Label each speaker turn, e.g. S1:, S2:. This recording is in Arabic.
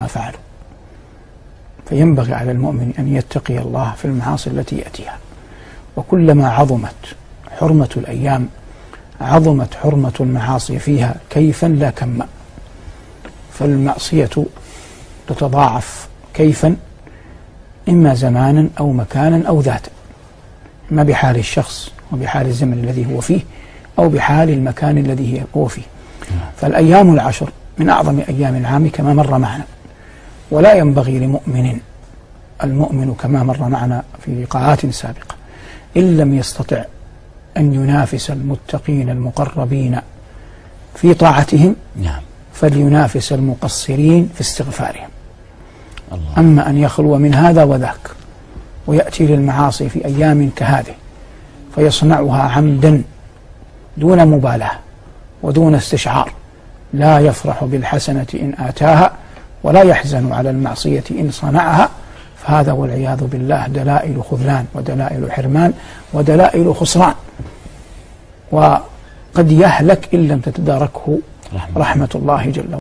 S1: ما فعلوا. فينبغي على المؤمن أن يتقي الله في المعاصي التي يأتيها، وكلما عظمت حرمة الأيام عظمت حرمة المعاصي فيها كيفا لا كما، فالمعصية تتضاعف كيفا، إما زمانا أو مكانا أو ذاتا، إما بحال الشخص وبحال الزمن الذي هو فيه أو بحال المكان الذي هو فيه. فالأيام العشر من أعظم أيام العام كما مر معنا، ولا ينبغي لمؤمن، المؤمن كما مر معنا في لقاءات سابقة، إن لم يستطع أن ينافس المتقين المقربين في طاعتهم فلينافس المقصرين في استغفارهم. أما أن يخلو من هذا وذاك ويأتي للمعاصي في أيام كهذه فيصنعها عمدا دون مبالاة ودون استشعار، لا يفرح بالحسنة إن آتاها ولا يحزن على المعصية إن صنعها، فهذا والعياذ بالله دلائل خذلان ودلائل حرمان ودلائل خسران، وقد يهلك إن لم تتداركه رحمة الله جل وعلا.